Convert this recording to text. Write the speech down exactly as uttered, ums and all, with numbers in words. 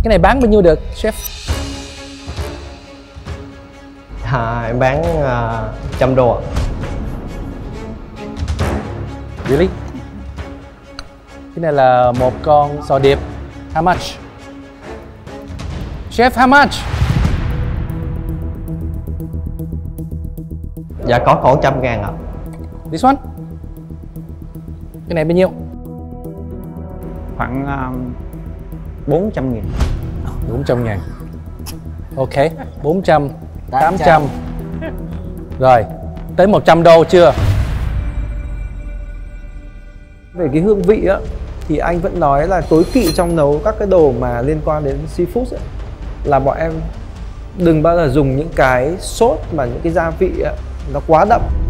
Cái này bán bao nhiêu được, chef? À, em bán uh, trăm đô ạ. Really? Cái này là một con sò điệp. How much? Chef, how much? Dạ có khoảng trăm ngàn ạ. This one? Cái này bao nhiêu? Khoảng um, bốn trăm nghìn. bốn trăm ngàn. Ok, bốn trăm, tám trăm. Rồi, tới một trăm đô chưa? Về cái hương vị á thì anh vẫn nói là tối kỵ trong nấu các cái đồ mà liên quan đến seafood ấy, là bọn em đừng bao giờ dùng những cái sốt mà những cái gia vị á, nó quá đậm.